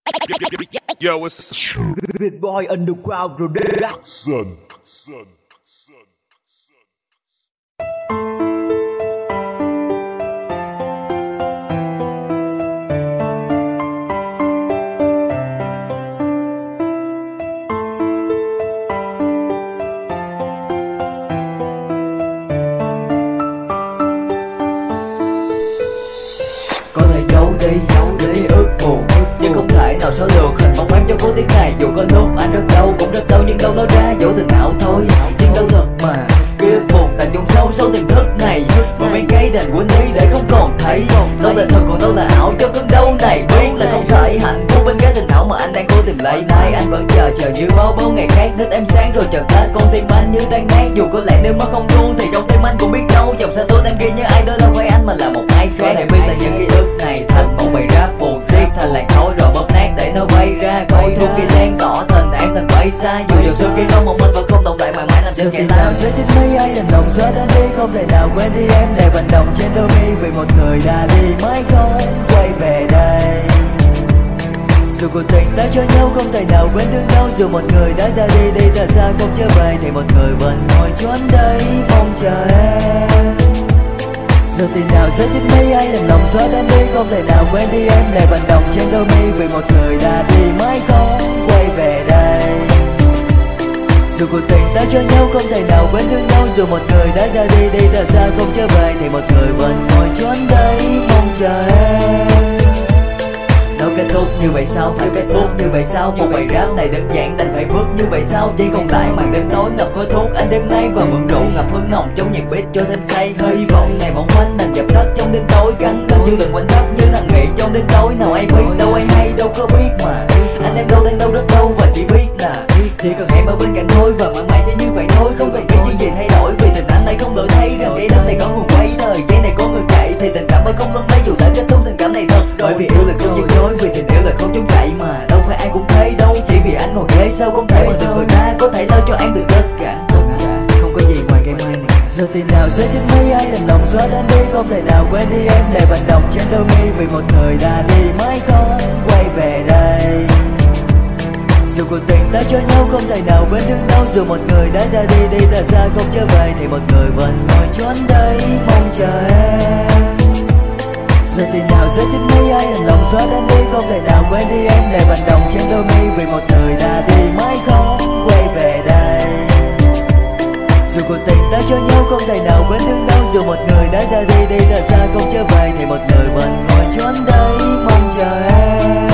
Yo, what's Việt Boy Underground Production. Có thể giấu đi ước buồn, nhưng không thể nào xóa được hình bóng em trong cố tiếc này. Dù có lúc anh rất đau, cũng rất đau, nhưng đâu nói ra dẫu tình ảo thôi. Nhưng đâu thật mà ký ức buồn tàn trong sâu tiềm thức này. Và mấy cái đành quên đi để không còn thấy. Đâu là thật còn đâu là ảo cho cơn đau này. Biết là không thể hạnh phúc bên cái tình ảo mà anh đang cố tìm lấy. Nay anh vẫn chờ như bao ngày khác. Nít em sáng rồi chợt ta con tim anh như tan nát. Dù có lẽ nếu mà không ru thì trong tim anh cũng biết đâu. Dòng sao tôi em ghi nhớ ai đó đâu phải anh mà là một ai khác. Có thể biết là những ký ức này thành một bài rap buồn xiết thành làn khói rồi bóp nát để nó bay ra khói thuốc khi lan tỏ thành em thành bay xa. Dù dòng xưa kia không mong manh và không tồn tại mãi mãi nằm trên kẻ nào sẽ thích mấy ai đành lòng xóa đã đi, không thể nào quên đi em để vận động trên đôi mi vì một người đã đi mãi không quay về đây. Dù cuộc tình ta cho nhau không thể nào quên thương nhau, dù một người đã ra đi thật xa không trở về thì một người vẫn ngồi trốn đây mong chờ em. Giờ thì nào sẽ thích mấy ai đành lòng xóa đã đi, không thể nào quên đi em để vận động trên đôi mi vì một người đã đi mãi không quay về đây. Dù cuộc tình ta cho nhau không thể nào quên thương nhau, dù một người đã ra đi thật xa không trở về thì một người vẫn ngồi trốn đây mong chờ em. Nó kết thúc như vậy sao, phải kết thúc như vậy sao. Một bài rap này đơn giản đành phải bước như vậy sao. Chỉ còn lại màn đêm tối ngập khói thuốc anh đêm nay và mượn rượu ngập hương nồng trong nhạc beat cho thêm say. Hơi hy vọng ngày mong quanh đành dập tắt trong đêm tối, gắn kết chưa từng quanh thấp như thằng nghị trong đêm tối. Nào ai biết đâu ai hay đâu có biết mà anh đang đâu rất đâu và chỉ biết là chỉ cần em ở bên cạnh thôi và mãi mãi chỉ như vậy thôi. Không cần biết chuyện gì thay đổi vì tình anh này không đổi thay. Rằng cái đất này có nguồn quay, thời gian này có người chạy thì tình cảm mới không lung lay. Dù đã kết thúc tình cảm này thật bởi vì yêu là không gian dối, vì tình yêu là không trốn chạy mà đâu phải ai cũng thấy đâu. Chỉ vì anh ngồi ghế sao không thể mà sự người ta có thể lo cho em được tất cả. Không có gì ngoài cái mai này. Giờ thì nào sẽ thích mấy ai đành lòng xóa đã đi, không thể nào quên đi em để vận động trên đôi mi vì một người đã đi mãi không quay về đây. Dù cuộc tình ta cho nhau không thể nào quên thương nhau, dù một người đã ra đi thật xa không trở về thì một người vẫn ngồi trốn đây mong chờ em. Giờ thì nào sẽ thích mấy ai đành lòng xóa đã đi, không thể nào quên đi em để vận động trên đôi mi vì một người đã đi mãi không quay về đây. Dù cuộc tình ta cho nhau không thể nào quên thương nhau, dù một người đã ra đi thật xa không trở về thì một người vẫn ngồi trốn đây mong chờ em.